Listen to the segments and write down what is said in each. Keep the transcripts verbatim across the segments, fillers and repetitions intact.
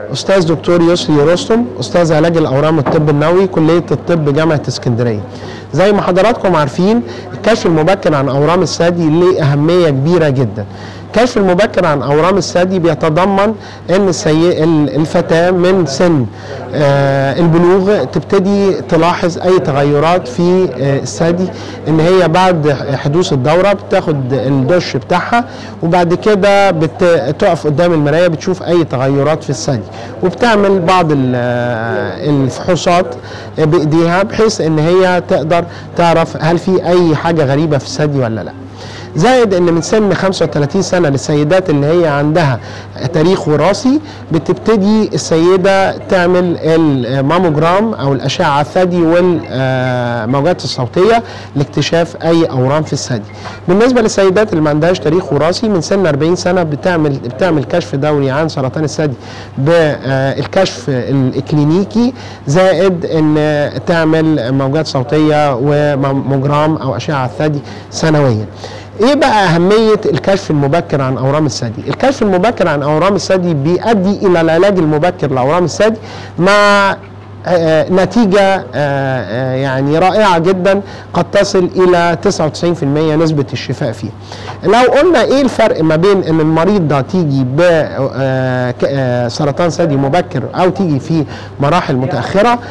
أستاذ دكتور يسري رستم، أستاذ علاج الأورام والطب النووي، كلية الطب جامعة اسكندرية. زي ما حضراتكم عارفين الكشف المبكر عن أورام الثدي له أهمية كبيرة جدا. الكشف المبكر عن أورام الثدي بيتضمن أن السي... الفتاة من سن آه البلوغ تبتدي تلاحظ أي تغيرات في آه الثدي، إن هي بعد حدوث الدورة بتاخد الدش بتاعها وبعد كده بتقف قدام المراية بتشوف أي تغيرات في الثدي، وبتعمل بعض الفحوصات بإيديها بحيث إن هي تقدر تعرف هل في أي حاجة غريبة في الثدي ولا لا. زائد ان من سن خمسة وثلاثين سنه للسيدات اللي هي عندها تاريخ وراثي بتبتدي السيده تعمل الماموجرام او الاشعه الثدي والموجات الصوتيه لاكتشاف اي اورام في الثدي. بالنسبه للسيدات اللي ما عندهاش تاريخ وراثي من سن أربعين سنه بتعمل بتعمل كشف دوري عن سرطان الثدي بالكشف الكلينيكي، زائد ان تعمل موجات صوتيه وماموجرام او اشعه الثدي سنويا. ايه بقى اهميه الكشف المبكر عن اورام الثدي؟ الكشف المبكر عن اورام الثدي بيؤدي الى العلاج المبكر لاورام الثدي مع آه نتيجة آه آه يعني رائعة جدا قد تصل إلى تسعة وتسعين في المية نسبة الشفاء فيه. لو قلنا إيه الفرق ما بين إن المريض ده تيجي بسرطان ثدي مبكر أو تيجي في مراحل متأخرة،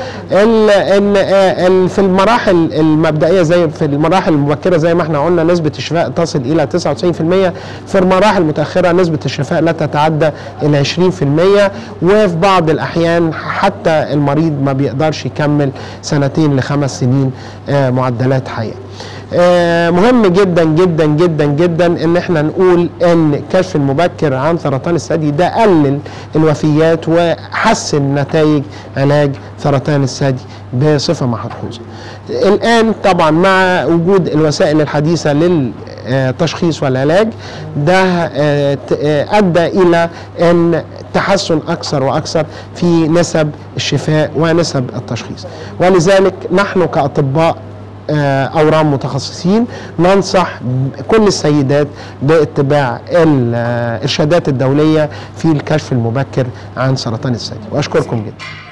في المراحل المبدئية زي في المراحل المبكرة زي ما احنا قلنا نسبة الشفاء تصل إلى تسعة وتسعين في المية، في المراحل المتأخرة نسبة الشفاء لا تتعدى إلى عشرين في المية، وفي بعض الأحيان حتى المريض ما بيقدرش يكمل سنتين لخمس سنين آه معدلات حياة. آه مهم جدا جدا جدا جدا ان احنا نقول ان الكشف المبكر عن سرطان الثدي ده قلل الوفيات وحسن نتائج علاج سرطان الثدي بصفة ملحوظة. الان طبعا مع وجود الوسائل الحديثة للتشخيص والعلاج ده ادى الى ان تحسن اكثر واكثر في نسب الشفاء ونسب التشخيص، ولذلك نحن كاطباء أورام متخصصين ننصح كل السيدات باتباع الإرشادات الدولية في الكشف المبكر عن سرطان الثدي. وأشكركم جدا.